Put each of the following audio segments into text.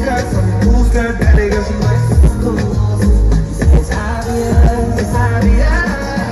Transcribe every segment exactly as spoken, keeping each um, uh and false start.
skirt, some cool skirt. That girl, she wears school. It's obvious, it's obvious.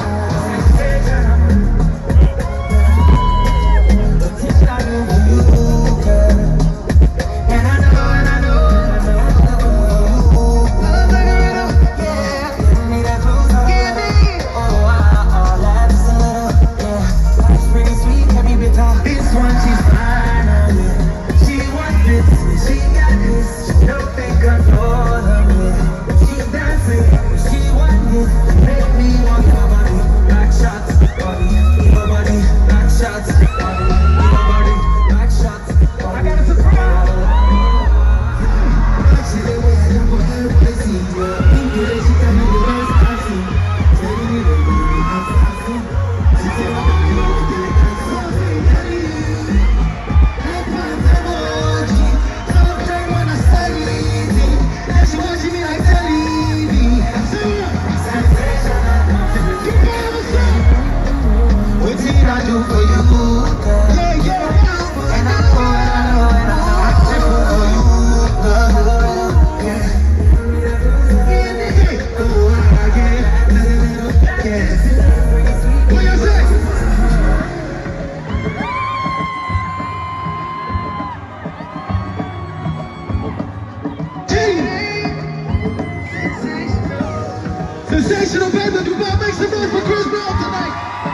Sensational band of Dubai, make some noise for Chris Brown tonight.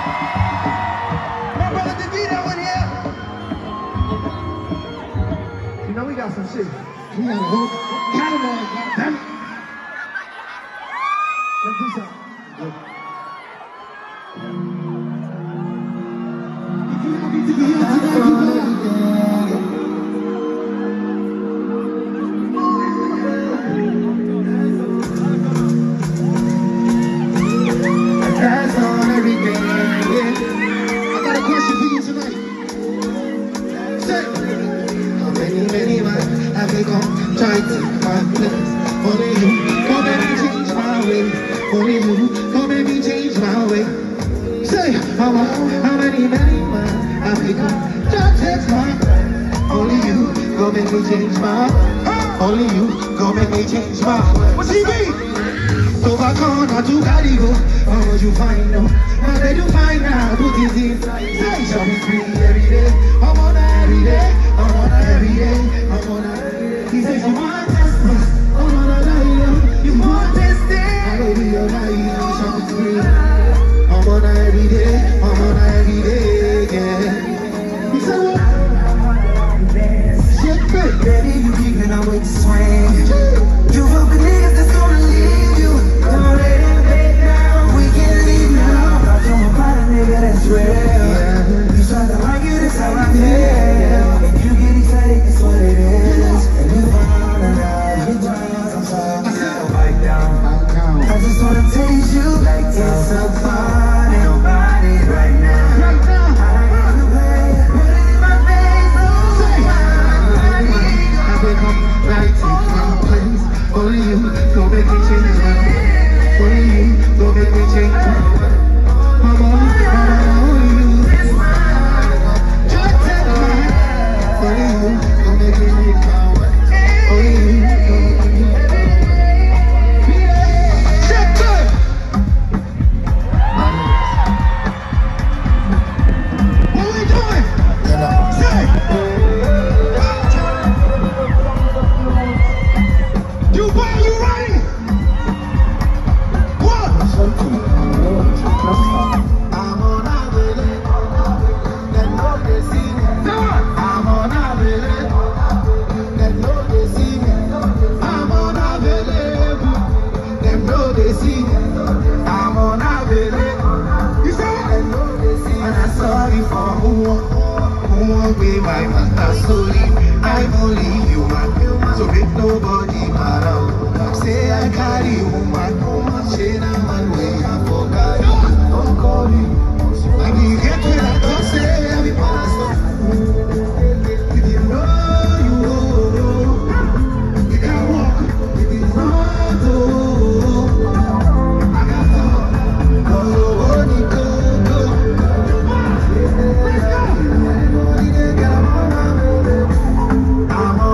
My brother DeVito in here. You know we got some shit. We got a whole catalog, goddammit. Let's do something. If you happy to be here tonight, you try to find place. Only you, come make me change my way. Only you, come make me change my way. Say, how, how many, many miles I become? Just text my. Only you, go make me change my. Only you, go make me change my way. What's he mean? So I can't, I do gotta go. How would you find out? How did you find out? Put it in. Say, shall be free every day. I'm on every day. I'm on every day. I'm on every day. He says you want to test me, I wanna lie you. You want to test it, I know you're lying, I'm trying to free. I'm on every day, I'm on every day, yeah. He said what? Shit, baby, you keeping on with the swing. You hope the niggas that's gonna leave you. Don't let him back down, we can leave now. Talk to him about a nigga that's real. You try to argue, that's how I feel. If you get excited, it's what it is. I just wanna taste you like it's a party, nobody right now. Right now, I got the way, put it in my face, oh my I become right to my place. Only you, go make me change my way. Only you, go make me change my way. Mama, only you, just take my hand. Only you, go make me change my way. Only you, go make me I believe you, man. So make nobody mad out. Say I carry woman, say that man way I forgot. Don't call me. I mean, you get when I don't say every pastor. If you know you know, you can walk. If you not, oh, I got to go. Only go, go. Let's go. I'm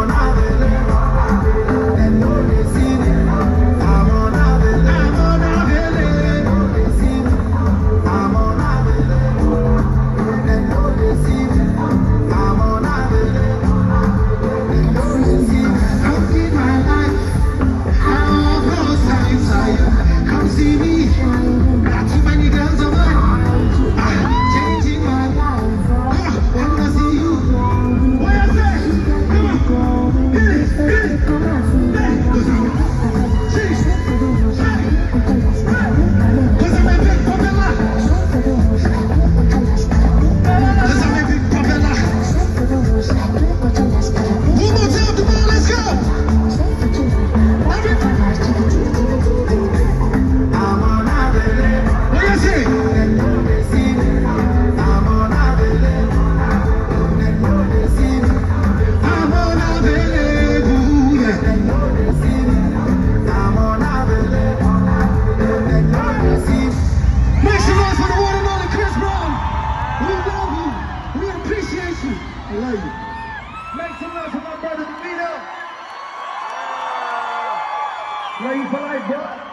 I love you. Make some noise for my brother DeVito. Love you for life, bro.